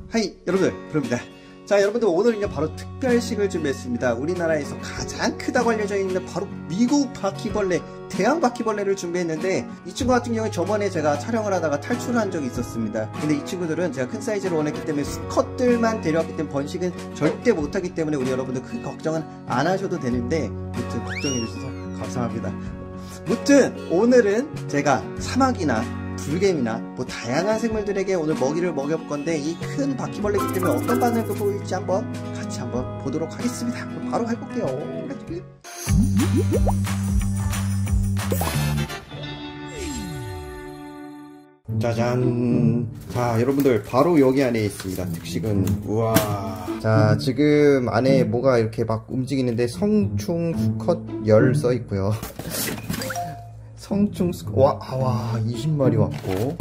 하이 여러분들, 부릅니다. 자, 여러분들 오늘은요 바로 특별식을 준비했습니다. 우리나라에서 가장 크다고 알려져 있는 바로 미국 바퀴벌레, 대왕 바퀴벌레를 준비했는데, 이 친구 같은 경우에 저번에 제가 촬영을 하다가 탈출을 한 적이 있었습니다. 근데 이 친구들은 제가 큰 사이즈를 원했기 때문에 수컷들만 데려왔기 때문에 번식은 절대 못하기 때문에 우리 여러분들 큰 걱정은 안 하셔도 되는데, 무튼 걱정해주셔서 감사합니다. 무튼 오늘은 제가 사막이나 불개미나 뭐 다양한 생물들에게 오늘 먹이를 먹여볼 건데, 이 큰 바퀴벌레이기 때문에 어떤 반응을 보일지 한번 같이 한번 보도록 하겠습니다. 바로 해볼게요. 짜잔. 자, 여러분들 바로 여기 안에 있습니다. 특식은 우와. 자, 지금 안에 뭐가 이렇게 막 움직이는데 성충 수컷 열 써있고요. 성충 와 20마리 왔고,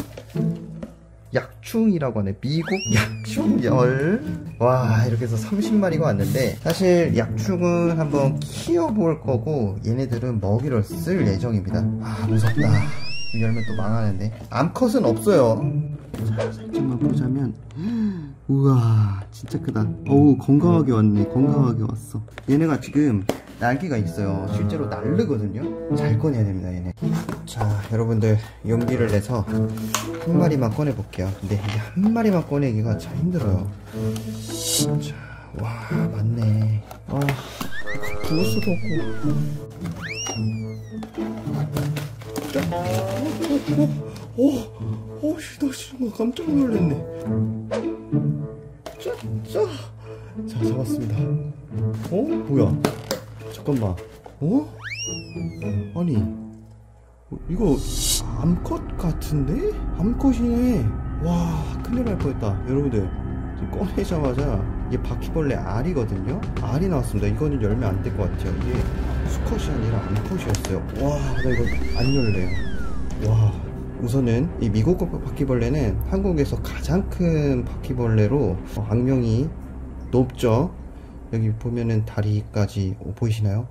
약충이라고 하네. 미국 약충열. 와, 이렇게 해서 30마리가 왔는데, 사실 약충은 한번 키워볼 거고 얘네들은 먹이를 쓸 예정입니다. 아, 무섭다. 열면 또 망하는데. 암컷은 없어요. 자, 살짝만 보자면, 우와 진짜 크다. 어우, 건강하게 왔네. 건강하게 왔어. 얘네가 지금 날개가 있어요. 실제로 날르거든요. 잘 꺼내야 됩니다, 얘네. 자, 여러분들 용기를 내서 한 마리만 꺼내 볼게요. 근데 이게 한 마리만 꺼내기가 참 힘들어요. 자, 와, 맞네. 아, 부을 수도 없고. 나 지금 깜짝 놀랐네. 자, 잡았습니다. 뭐야? 잠깐만. 아니, 이거 암컷 같은데? 암컷이네. 와, 큰일 날 뻔했다. 여러분들, 지금 꺼내자마자 이게 바퀴벌레 알이거든요. 알이 나왔습니다. 이거는 열면 안 될 것 같아요. 이게 수컷이 아니라 암컷이었어요. 와, 나 이거 안 열래요. 와, 우선은 이 미국 바퀴벌레는 한국에서 가장 큰 바퀴벌레로 악명이 높죠. 여기 보면은 다리까지 보이시나요?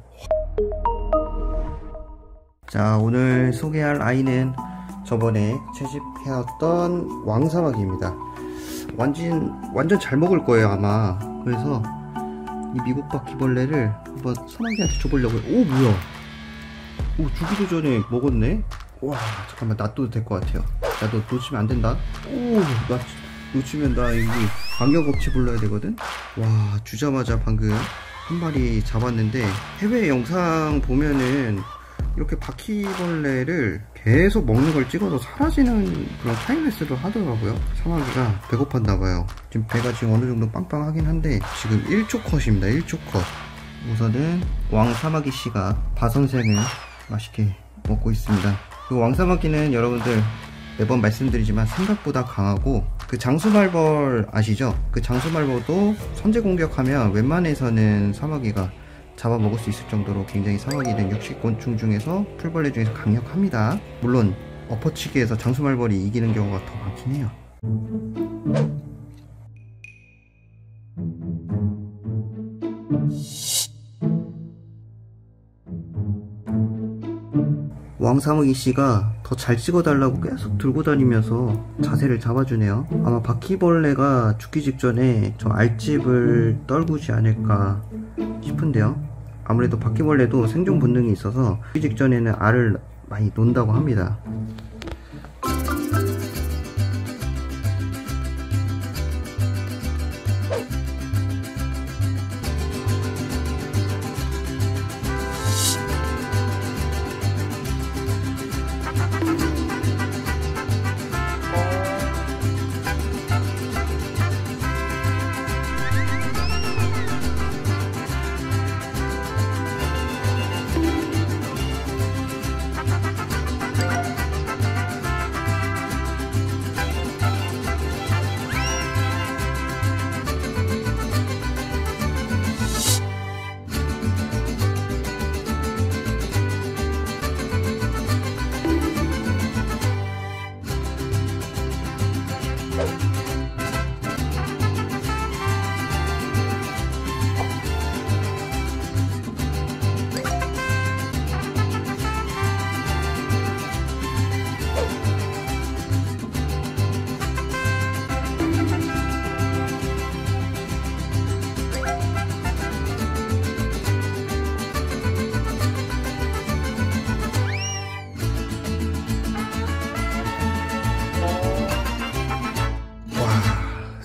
자, 오늘 소개할 아이는 저번에 채집해왔던 왕사마귀입니다. 완전 잘 먹을 거예요, 아마. 그래서 이 미국 바퀴벌레를 한번 사마귀한테 줘보려고요. 오, 뭐야? 오, 주기도 전에 먹었네? 와, 잠깐만, 놔둬도 될 것 같아요. 야, 너 놓치면 안 된다. 오, 나 놓치면 나 여기 방역업체 불러야 되거든? 와, 주자마자 방금 한 마리 잡았는데, 해외 영상 보면은 이렇게 바퀴벌레를 계속 먹는 걸 찍어서 사라지는 그런 타임레스를 하더라고요. 사마귀가 배고팠나봐요. 지금 배가 지금 어느 정도 빵빵하긴 한데, 지금 1초 컷입니다. 1초 컷. 우선은 왕사마귀 씨가 바선생을 맛있게 먹고 있습니다. 그 왕사마귀는 여러분들 매번 말씀드리지만 생각보다 강하고, 그 장수말벌 아시죠? 그 장수말벌도 선제 공격하면 웬만해서는 사마귀가 잡아먹을 수 있을 정도로 굉장히 사마귀는 육식곤충 중에서 풀벌레 중에서 강력합니다. 물론 엎어치기에서 장수말벌이 이기는 경우가 더 많긴 해요. 왕사마귀 씨가 더 잘 찍어달라고 계속 들고 다니면서 자세를 잡아주네요. 아마 바퀴벌레가 죽기 직전에 저 알집을 떨구지 않을까 싶은데요. 아무래도 바퀴벌레도 생존 본능이 있어서 죽기 직전에는 알을 많이 논다고 합니다.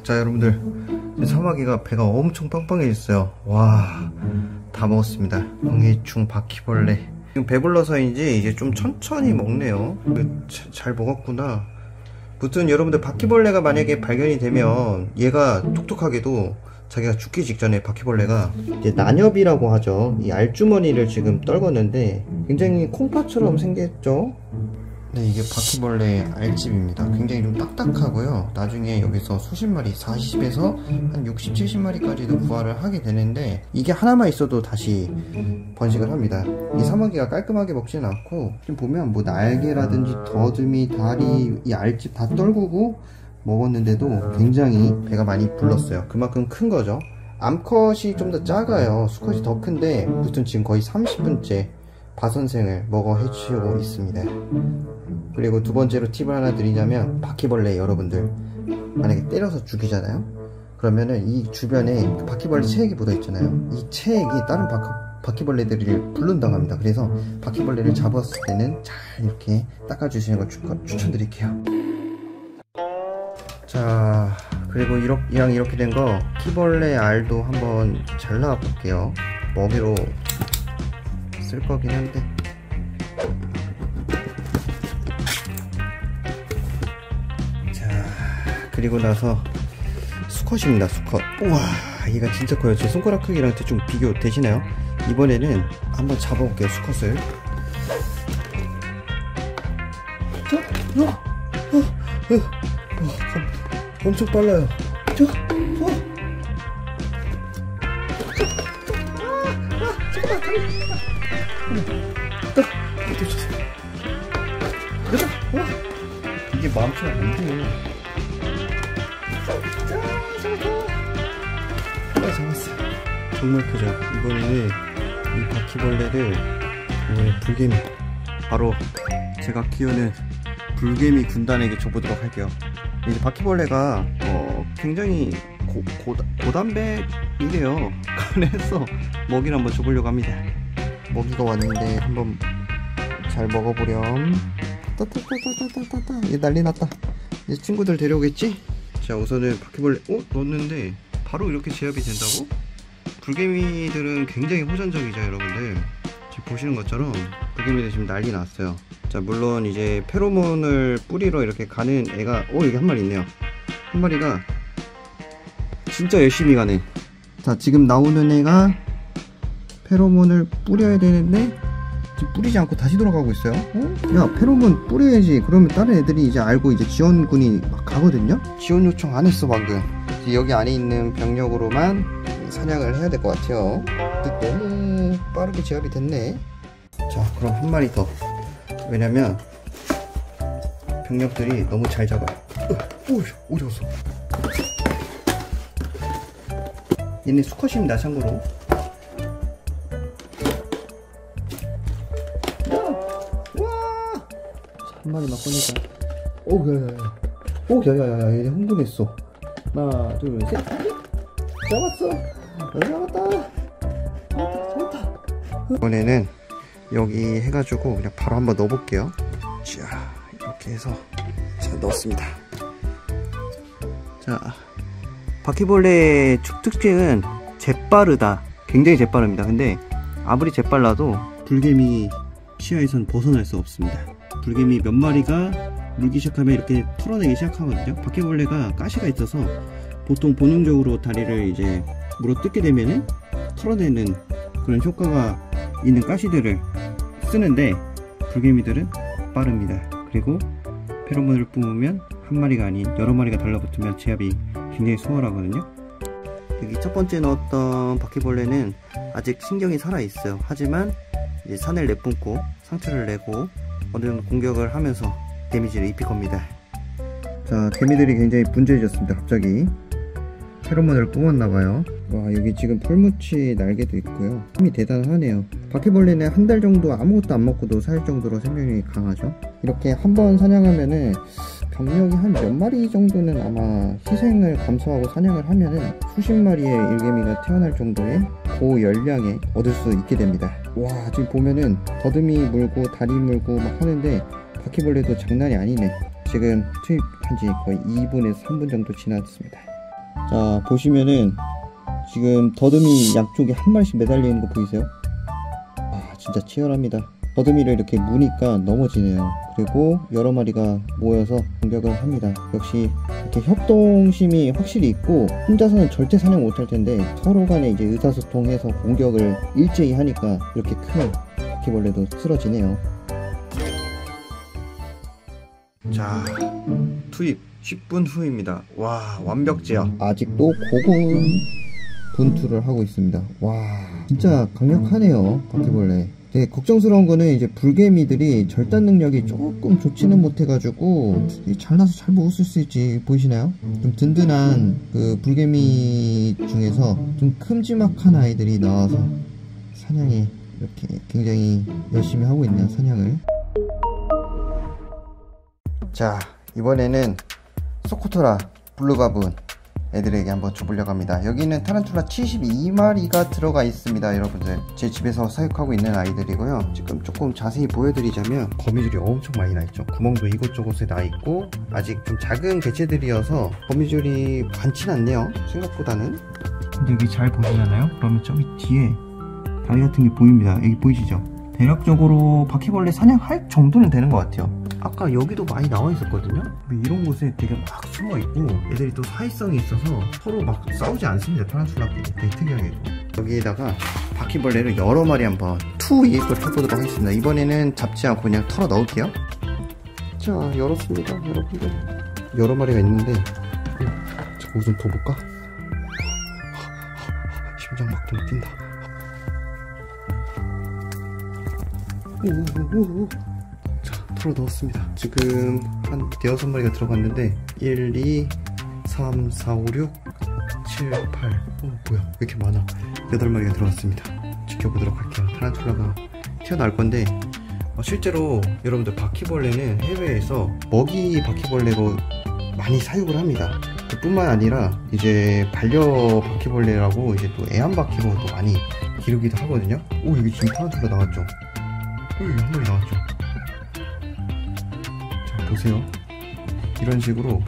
자, 여러분들, 사마귀가 배가 엄청 빵빵해졌어요. 와, 다 먹었습니다. 홍해충, 바퀴벌레. 지금 배불러서인지 이제 좀 천천히 먹네요. 잘 먹었구나. 무튼 여러분들, 바퀴벌레가 만약에 발견이 되면 얘가 똑똑하게도 자기가 죽기 직전에 바퀴벌레가 이제 난엽이라고 하죠. 이 알주머니를 지금 떨궜는데 굉장히 콩팥처럼 생겼죠. 네, 이게 바퀴벌레 알집입니다. 굉장히 좀 딱딱하고요. 나중에 여기서 수십 마리, 40에서 한 60, 70마리까지도 부화를 하게 되는데, 이게 하나만 있어도 다시 번식을 합니다. 이 사마귀가 깔끔하게 먹지는 않고, 지금 보면 뭐 날개라든지 더듬이, 다리, 이 알집 다 떨구고 먹었는데도 굉장히 배가 많이 불렀어요. 그만큼 큰 거죠. 암컷이 좀 더 작아요. 수컷이 더 큰데, 무튼 지금 거의 30분째 바선생을 먹어 해치우고 있습니다. 그리고 두 번째로 팁을 하나 드리자면, 바퀴벌레 여러분들 만약에 때려서 죽이잖아요. 그러면은 이 주변에 바퀴벌레 체액이 묻어 있잖아요. 이 체액이 다른 바퀴벌레들을 불른다고 합니다. 그래서 바퀴벌레를 잡았을 때는 잘 이렇게 닦아주시는 걸 추천드릴게요. 자, 그리고 이왕 이렇게 된 거 키벌레 알도 한번 잘라 볼게요. 먹이로 쓸 거긴 한데. 자, 그리고 나서 수컷입니다. 수컷. 우와, 얘가 진짜 커요. 제 손가락 크기랑 대충 비교 되시나요? 이번에는 한번 잡아볼게요, 수컷을. 엄청 빨라요. 이게 마음처럼 안 돼. 잡았어. 정말 크죠. 이번에는 이 바퀴벌레를, 이번에 불개미, 바로 제가 키우는 불개미 군단에게 줘보도록 할게요. 이제 바퀴벌레가 굉장히 고단백이래요. 그래서 먹이를 한번 줘보려고 합니다. 먹이가 왔는데 한번 잘 먹어보렴. 얘 난리 났다. 이제 친구들 데려오겠지? 자, 우선은 바퀴벌레 넣었는데 바로 이렇게 제압이 된다고? 불개미들은 굉장히 호전적이죠, 여러분들. 지금 보시는 것처럼 불개미들 지금 난리 났어요. 자, 물론 이제 페로몬을 뿌리러 이렇게 가는 애가 여기 한 마리 있네요. 한 마리가 진짜 열심히 가네. 자, 지금 나오는 애가 페로몬을 뿌려야 되는데 지금 뿌리지 않고 다시 돌아가고 있어요. 야, 페로몬 뿌려야지. 그러면 다른 애들이 이제 알고 이제 지원군이 막 가거든요. 지원 요청 안 했어 방금. 여기 안에 있는 병력으로만 사냥을 해야 될 것 같아요. 근데 너무 빠르게 제압이 됐네. 자, 그럼 한 마리 더. 왜냐면 병력들이 너무 잘 잡아요. 어디 갔어? 얘네 수컷입니다, 참고로. 한 마리만 꺼내자. 야야야야, 얘네 흥분했어. 하나, 둘, 셋. 잡았다. 이번에는 여기 해가지고 그냥 바로 한번 넣어볼게요. 자, 이렇게 해서 자, 넣었습니다. 자, 바퀴벌레의 특징은 재빠르다. 굉장히 재빠릅니다. 근데 아무리 재빨라도 불개미 시야에선 벗어날 수 없습니다. 불개미 몇 마리가 물기 시작하면 이렇게 털어내기 시작하거든요. 바퀴벌레가 가시가 있어서 보통 본능적으로 다리를 이제 물어 뜯게 되면은 털어내는 그런 효과가 있는 가시들을 쓰는데, 불개미들은 빠릅니다. 그리고 페로몬을 뿜으면 한 마리가 아닌 여러 마리가 달라붙으면 제압이 굉장히 수월하거든요. 여기 첫 번째 넣었던 바퀴벌레는 아직 신경이 살아있어요. 하지만 이제 산을 내뿜고 상처를 내고 어느 정도 공격을 하면서 데미지를 입힐 겁니다. 자, 개미들이 굉장히 분주해졌습니다. 갑자기 페로몬을 뿜었나봐요. 와, 여기 지금 풀무치 날개도 있고요. 힘이 대단하네요. 바퀴벌레는 한 달 정도 아무것도 안 먹고도 살 정도로 생명력이 강하죠. 이렇게 한번 사냥하면은 병력이 한 몇 마리 정도는 아마 희생을 감수하고 사냥을 하면은 수십 마리의 일개미가 태어날 정도의 고열량에 얻을 수 있게 됩니다. 와, 지금 보면은 더듬이 물고 다리 물고 막 하는데 바퀴벌레도 장난이 아니네. 지금 투입한 지 거의 2분에서 3분 정도 지났습니다. 자, 보시면은 지금 더듬이 양쪽에 한 마리씩 매달려 있는 거 보이세요? 아, 진짜 치열합니다. 더듬이를 이렇게 무니까 넘어지네요. 그리고 여러 마리가 모여서 공격을 합니다. 역시 이렇게 협동심이 확실히 있고 혼자서는 절대 사냥 못할 텐데 서로 간에 이제 의사소통해서 공격을 일제히 하니까 이렇게 큰 바퀴벌레도 쓰러지네요. 자, 투입 10분 후입니다. 와, 완벽제압. 아직도 고군 분투를 하고 있습니다. 와, 진짜 강력하네요, 바퀴벌레. 되게 걱정스러운 거는 이제 불개미들이 절단 능력이 조금 좋지는 못해가지고 잘나서 잘 먹었을 수 있지. 보이시나요? 좀 든든한 그 불개미 중에서 좀 큼지막한 아이들이 나와서 사냥에 이렇게 굉장히 열심히 하고 있네요, 사냥을. 자, 이번에는 소코토라 블루바분 애들에게 한번 줘보려고 합니다. 여기는 타란툴라 72마리가 들어가 있습니다. 여러분들, 제 집에서 사육하고 있는 아이들이고요. 지금 조금 자세히 보여드리자면 거미줄이 엄청 많이 나 있죠. 구멍도 이곳저곳에 나 있고 아직 좀 작은 개체들이어서 거미줄이 많진 않네요, 생각보다는. 근데 여기 잘 보시잖아요? 그러면 저기 뒤에 다리 같은 게 보입니다. 여기 보이시죠? 대략적으로 바퀴벌레 사냥할 정도는 되는 것 같아요. 아까 여기도 많이 나와 있었거든요. 이런 곳에 되게 막 숨어 있고 애들이 또 사회성이 있어서 서로 막 싸우지 않습니다. 타란툴라끼리 되게 특이하게도. 여기에다가 바퀴벌레를 여러 마리 한번 투입을 해보도록 하겠습니다. 이번에는 잡지 않고 그냥 털어 넣을게요. 자, 열었습니다, 여러분들. 여러 마리가 있는데 자, 우선 더 볼까? 심장 막 뛴다. 오오오오. 자, 털어 넣었습니다. 지금 한 대여섯 마리가 들어갔는데 1, 2, 3, 4, 5, 6, 7, 8. 뭐야, 왜 이렇게 많아. 8마리가 들어갔습니다. 지켜보도록 할게요. 타란툴라가 튀어나올 건데 실제로 여러분들 바퀴벌레는 해외에서 먹이 바퀴벌레로 많이 사육을 합니다. 그뿐만 아니라 이제 반려 바퀴벌레라고 이제 또 애완바퀴로 또 많이 기르기도 하거든요. 오, 여기 지금 타란툴라 나왔죠? 여기 한 마리 나왔죠? 자, 보세요. 이런 식으로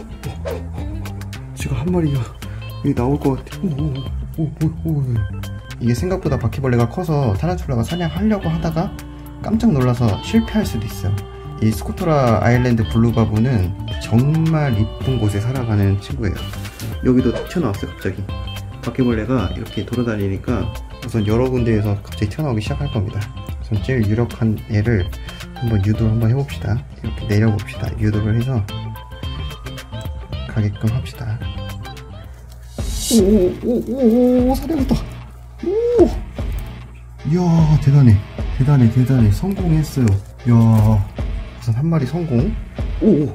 지금 한 마리가 여기 나올 것 같아. 오. 이게 생각보다 바퀴벌레가 커서 타란툴라가 사냥하려고 하다가 깜짝 놀라서 실패할 수도 있어요. 이 스코토라 아일랜드 블루바분은 정말 이쁜 곳에 살아가는 친구예요. 여기도 튀어나왔어요, 갑자기. 바퀴벌레가 이렇게 돌아다니니까 우선 여러 군데에서 갑자기 튀어나오기 시작할 겁니다. 우선 제일 유력한 애를 한번 유도를 한번 해봅시다. 이렇게 내려봅시다. 유도를 해서 가게끔 합시다. 오, 사냥했다. 오! 이야, 대단해. 성공했어요. 이야, 우선 한 마리 성공. 오!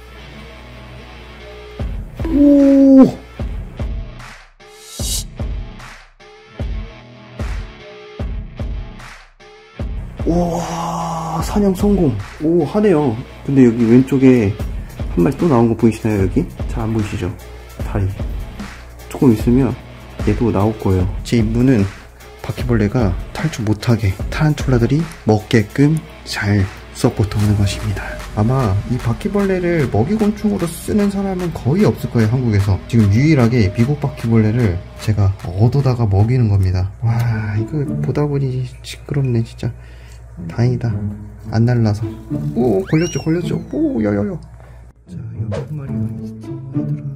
우와, 사냥 성공. 오, 하네요. 근데 여기 왼쪽에 한 마리 또 나온 거 보이시나요? 여기? 잘 안 보이시죠? 다리. 조금 있으면 얘도 나올 거예요. 제 임무는 바퀴벌레가 탈출 못하게 타란툴라들이 먹게끔 잘 서포트하는 것입니다. 아마 이 바퀴벌레를 먹이곤충으로 쓰는 사람은 거의 없을 거예요, 한국에서. 지금 유일하게 미국 바퀴벌레를 제가 얻어다가 먹이는 겁니다. 와, 이거 보다 보니 시끄럽네, 진짜. 다행이다, 안 날라서. 오, 걸렸죠. 오, 야야야. 자, 여기 한 마리가 있어, 얘들아.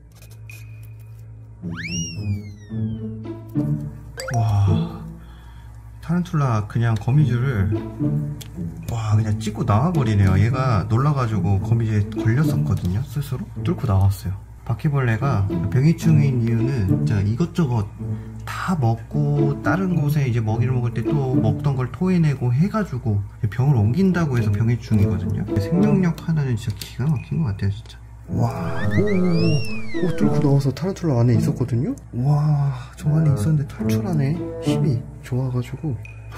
와, 타란툴라 그냥 거미줄을 그냥 찍고 나와버리네요. 얘가 놀라가지고 거미줄에 걸렸었거든요. 스스로 뚫고 나왔어요. 바퀴벌레가 병해충인 이유는 진짜 이것저것 다 먹고 다른 곳에 이제 먹이를 먹을 때 또 먹던 걸 토해내고 해가지고 병을 옮긴다고 해서 병해충이거든요. 생명력 하나는 진짜 기가 막힌 것 같아요, 진짜. 와, 오, 뚫고 나와서 타란툴라 안에 있었거든요? 와, 저 안에 있었는데 탈출하네. 힘이 좋아가지고.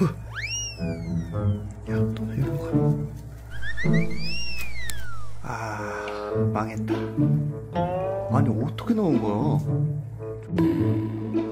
야, 또 이런 거. 아, 망했다. 아니, 어떻게 나온 거야?